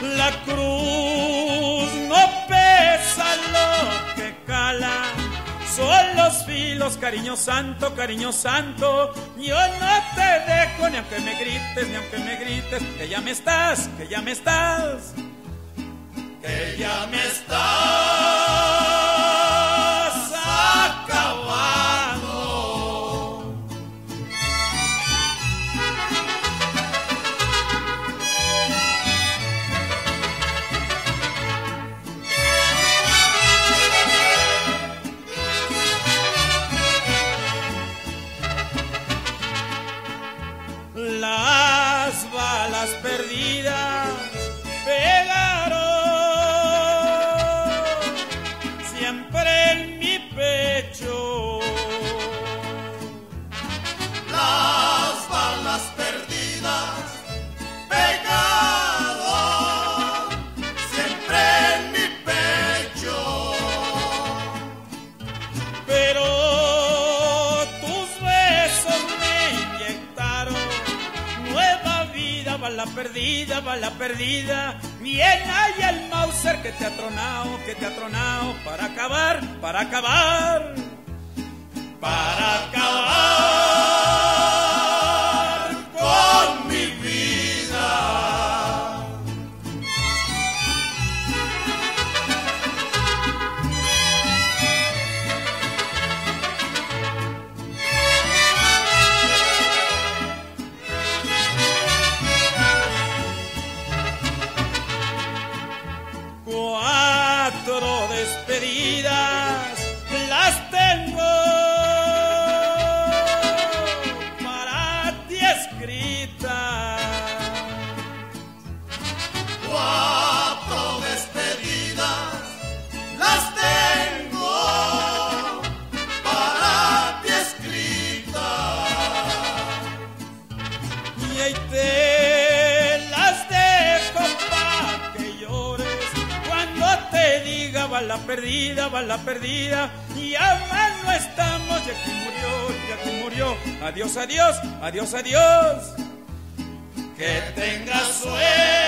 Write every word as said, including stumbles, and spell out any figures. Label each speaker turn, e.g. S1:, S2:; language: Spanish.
S1: La cruz no pesa lo que cala, son los filos, cariño santo, cariño santo. Yo no te dejo ni aunque me grites, ni aunque me grites, que ya me estás, que ya me estás, que ya me estás acabando. Las balas perdidas pegaron siempre en mi pecho.
S2: Las balas perdidas pegaron siempre en mi pecho.
S1: Pero tus besos me inyectaron nueva vida, bala perdida, bala perdida. Bien hay el Mauser que te ha tronado, que te ha tronado para acabar, para acabar, para acabar con mi vida. Cuatro despedidas las tengo para ti escritas.
S2: Cuatro despedidas las tengo para ti escritas.
S1: Y ahí te las dejo pa' que llores cuando te diga bala perdida, bala perdida. Y ama no estamos, y aquí murió, y aquí murió. Adiós, adiós, adiós, adiós. Que tengas suerte.